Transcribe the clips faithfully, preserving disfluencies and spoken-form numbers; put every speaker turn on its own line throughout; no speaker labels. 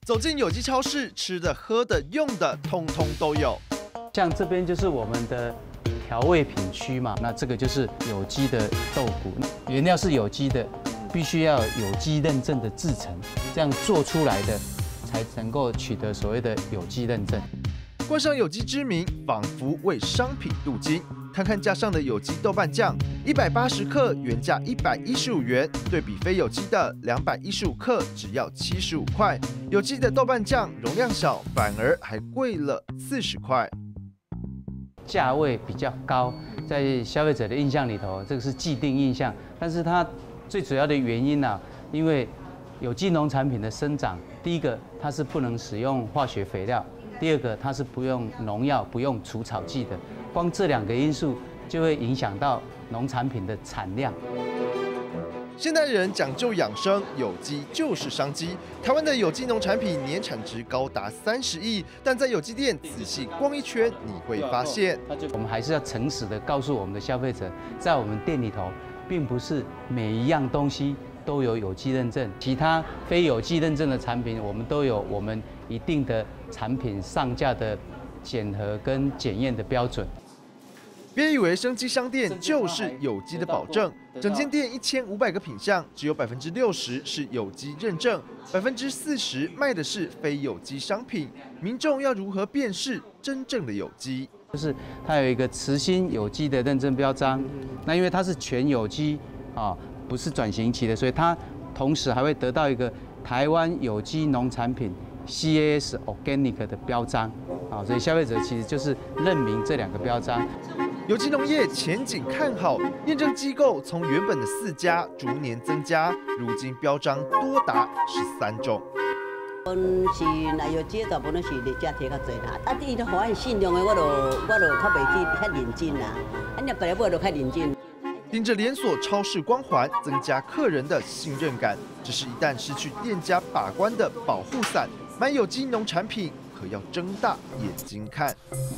走进有机超市，吃的、喝的、用的，通通都有。
像这边就是我们的调味品区嘛，那这个就是有机的豆腐，原料是有机的，必须要有机认证的制成，这样做出来的才能够取得所谓的有机认证。
冠上有机之名，仿佛为商品镀金。看看架上的有机豆瓣酱，一百八十克原价一百一十五元，对比非有机的两百一十五克只要七十五块。有机的豆瓣酱容量小，反而还贵了四十块。
价位比较高，在消费者的印象里头，这个是既定印象。但是它最主要的原因呢、啊，因为有机农产品的生长，第一个它是不能使用化学肥料，第二个它是不用农药、不用除草剂的。光这两个因素就会影响到农产品的产量。
现代人讲究养生，有机就是商机。台湾的有机农产品年产值高达三十亿，但在有机店仔细逛一圈，你会发现，
我们还是要诚实的告诉我们的消费者，在我们店里头，并不是每一样东西都有有机认证，其他非有机认证的产品，我们都有我们一定的产品上架的检核跟检验的标准。
别以为生机商店就是有机的保证，整间店一千五百个品项，只有百分之六十是有机认证，百分之四十卖的是非有机商品。民众要如何辨识真正的有机？
就是它有一个慈心有机的认证标章，那因为它是全有机啊，不是转型期的，所以它同时还会得到一个台湾有机农产品 C A S Organic 的标章啊，所以消费者其实就是认明这两个标章。
有机农业前景看好，验证机构从原本的四家逐年增加，如今标章多达十三种。
阮是若有机大部分是日家摕较济啦，啊，伊都互俺信用的，我就我就较袂去遐认真啦，啊，若别来买就较认真。
顶着连锁超市光环，增加客人的信任感。只是一旦失去店家把关的保护伞，买有机农产品可要睁大眼睛看。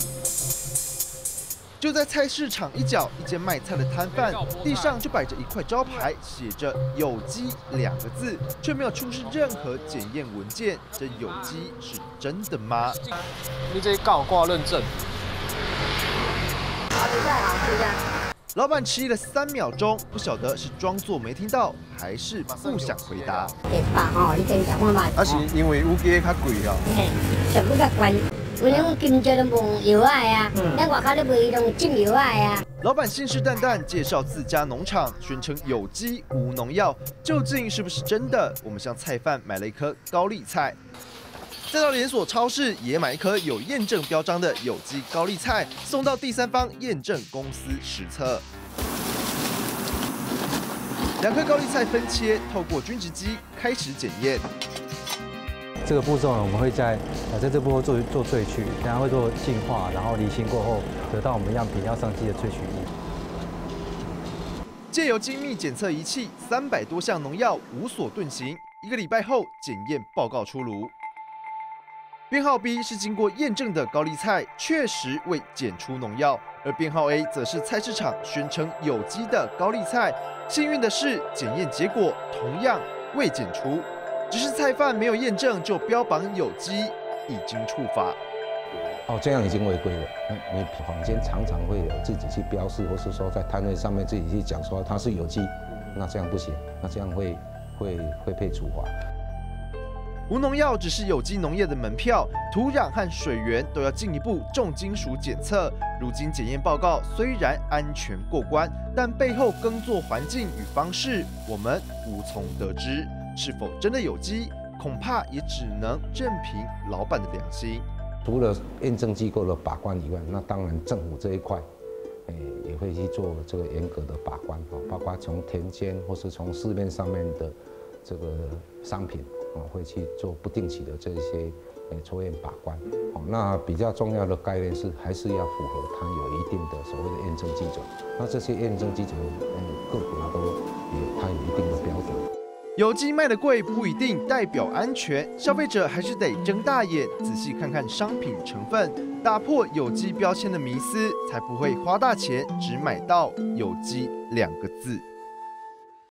就在菜市场一角，一间卖菜的摊贩地上就摆着一块招牌，写着“有机”两个字，却没有出示任何检验文件。这有机是真的吗？
你这告挂认证。
老板迟疑了三秒钟，不晓得是装作没听到，还是不想回答。
一百吼，你等下我买。
啊是因为有价较贵啊。
嘿，全部较贵。有咧，金蕉都无药爱啊，咱外口咧卖拢进药爱啊。
老板信誓旦旦介绍自家农场，宣称有机无农药，究竟是不是真的？我们向菜贩买了一颗高丽菜，再到连锁超市也买一颗有验证标章的有机高丽菜，送到第三方验证公司实测。两颗高丽菜分切，透过均值机开始检验。
这个步骤呢，我们会在呃在这步骤做做萃取，然后会做净化，然后离心过后，得到我们样品要上机的萃取液。
借由精密检测仪器，三百多项农药无所遁形。一个礼拜后，检验报告出炉。编号 B 是经过验证的高丽菜，确实未检出农药；而编号 A 则是菜市场宣称有机的高丽菜。幸运的是，检验结果同样未检出。只是菜贩没有验证就标榜有机，已经触法。
哦，这样已经违规了。你你坊间常常会有自己去标示，或是说在摊位上面自己去讲说它是有机，那这样不行，那这样会会会被处罚。
无农药只是有机农业的门票，土壤和水源都要进一步重金属检测。如今检验报告虽然安全过关，但背后耕作环境与方式，我们无从得知。是否真的有机，恐怕也只能任凭老板的良心。
除了验证机构的把关以外，那当然政府这一块，诶也会去做这个严格的把关啊，包括从田间或是从市面上面的这个商品啊，会去做不定期的这些诶抽验把关。哦，那比较重要的概念是，还是要符合它有一定的所谓的验证基准。那这些验证基准，嗯，各国都有它有一定的标准。
有机卖得贵不一定代表安全，消费者还是得睁大眼，仔细看看商品成分，打破有机标签的迷思，才不会花大钱只买到有机两个字。